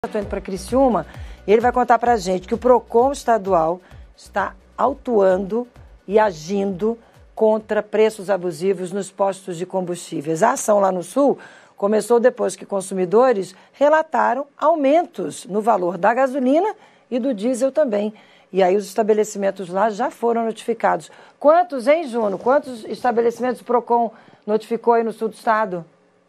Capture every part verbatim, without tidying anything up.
Estou indo para Criciúma e ele vai contar para a gente que o PROCON estadual está autuando e agindo contra preços abusivos nos postos de combustíveis. A ação lá no Sul começou depois que consumidores relataram aumentos no valor da gasolina e do diesel também. E aí os estabelecimentos lá já foram notificados. Quantos, hein, Juno? Quantos estabelecimentos o PROCON notificou aí no sul do estado?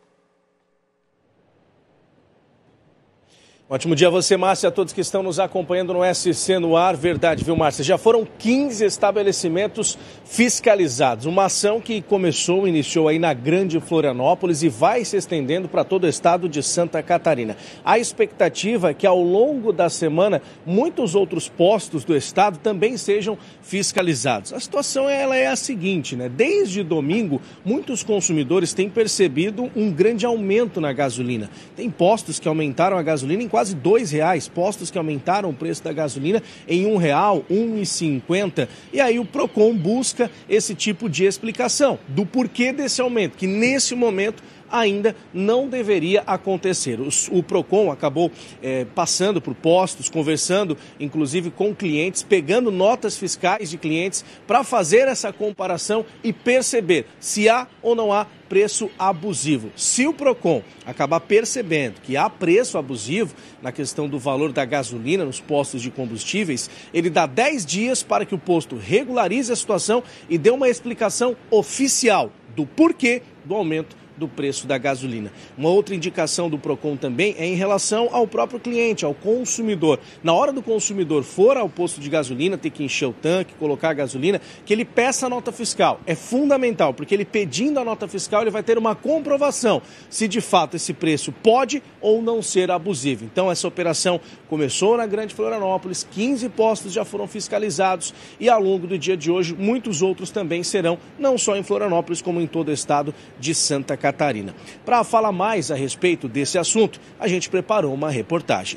Ótimo dia a você, Márcia, a todos que estão nos acompanhando no S C no ar. Verdade, viu, Márcia? Já foram quinze estabelecimentos fiscalizados. Uma ação que começou, iniciou aí na Grande Florianópolis e vai se estendendo para todo o estado de Santa Catarina. A expectativa é que ao longo da semana muitos outros postos do estado também sejam fiscalizados. A situação ela é a seguinte, né? Desde domingo, muitos consumidores têm percebido um grande aumento na gasolina. Tem postos que aumentaram a gasolina em quase quase dois reais, postos que aumentaram o preço da gasolina em um real, um real e cinquenta. E aí o PROCON busca esse tipo de explicação do porquê desse aumento, que nesse momento ainda não deveria acontecer. O, o PROCON acabou é, passando por postos, conversando inclusive com clientes, pegando notas fiscais de clientes para fazer essa comparação e perceber se há ou não há preço abusivo. Se o PROCON acabar percebendo que há preço abusivo na questão do valor da gasolina nos postos de combustíveis, ele dá dez dias para que o posto regularize a situação e dê uma explicação oficial do porquê do aumento do preço da gasolina. Uma outra indicação do PROCON também é em relação ao próprio cliente, ao consumidor. Na hora do consumidor for ao posto de gasolina, ter que encher o tanque, colocar a gasolina, que ele peça a nota fiscal. É fundamental, porque ele pedindo a nota fiscal, ele vai ter uma comprovação se de fato esse preço pode ou não ser abusivo. Então essa operação começou na Grande Florianópolis, quinze postos já foram fiscalizados e ao longo do dia de hoje muitos outros também serão, não só em Florianópolis, como em todo o estado de Santa Catarina. Para falar mais a respeito desse assunto, a gente preparou uma reportagem.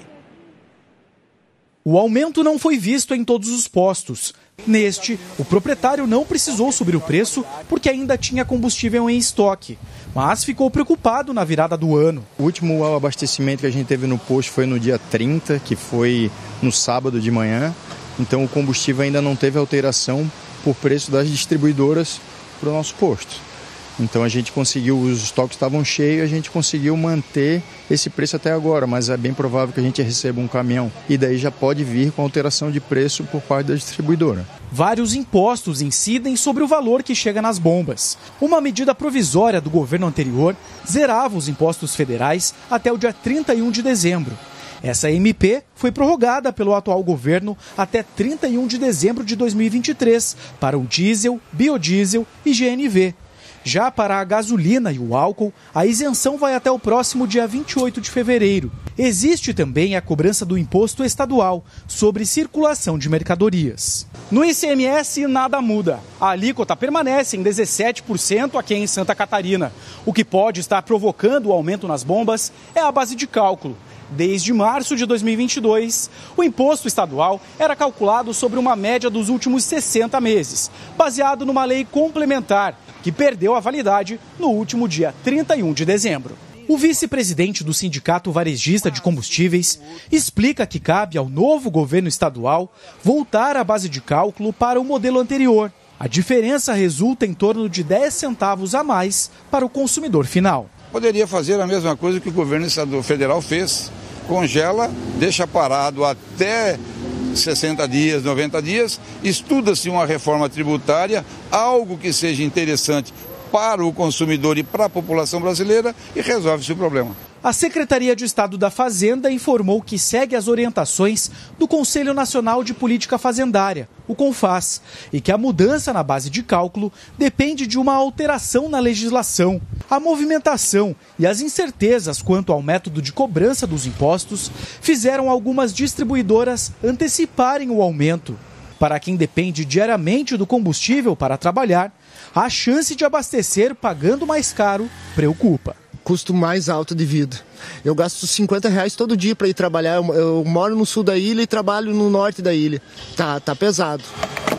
O aumento não foi visto em todos os postos. Neste, o proprietário não precisou subir o preço porque ainda tinha combustível em estoque, mas ficou preocupado na virada do ano. O último abastecimento que a gente teve no posto foi no dia trinta, que foi no sábado de manhã. Então o combustível ainda não teve alteração por preço das distribuidoras para o nosso posto. Então a gente conseguiu, os estoques estavam cheios, a gente conseguiu manter esse preço até agora, mas é bem provável que a gente receba um caminhão e daí já pode vir com alteração de preço por parte da distribuidora. Vários impostos incidem sobre o valor que chega nas bombas. Uma medida provisória do governo anterior zerava os impostos federais até o dia trinta e um de dezembro. Essa M P foi prorrogada pelo atual governo até trinta e um de dezembro de dois mil e vinte e três para o diesel, biodiesel e G N V. Já para a gasolina e o álcool, a isenção vai até o próximo dia vinte e oito de fevereiro. Existe também a cobrança do imposto estadual sobre circulação de mercadorias. No I C M S, nada muda. A alíquota permanece em dezessete por cento aqui em Santa Catarina. O que pode estar provocando o aumento nas bombas é a base de cálculo. Desde março de dois mil e vinte e dois, o imposto estadual era calculado sobre uma média dos últimos sessenta meses, baseado numa lei complementar, que perdeu a validade no último dia trinta e um de dezembro. O vice-presidente do Sindicato Varejista de Combustíveis explica que cabe ao novo governo estadual voltar a base de cálculo para o modelo anterior. A diferença resulta em torno de dez centavos a mais para o consumidor final. Poderia fazer a mesma coisa que o governo federal fez. Congela, deixa parado até sessenta dias, noventa dias, estuda-se uma reforma tributária, algo que seja interessante para o consumidor e para a população brasileira e resolve-se o problema. A Secretaria de Estado da Fazenda informou que segue as orientações do Conselho Nacional de Política Fazendária, o CONFAS, e que a mudança na base de cálculo depende de uma alteração na legislação. A movimentação e as incertezas quanto ao método de cobrança dos impostos fizeram algumas distribuidoras anteciparem o aumento. Para quem depende diariamente do combustível para trabalhar, a chance de abastecer pagando mais caro preocupa. Custo mais alto de vida. Eu gasto cinquenta reais todo dia para ir trabalhar. Eu, eu moro no sul da ilha e trabalho no norte da ilha. Tá, tá pesado.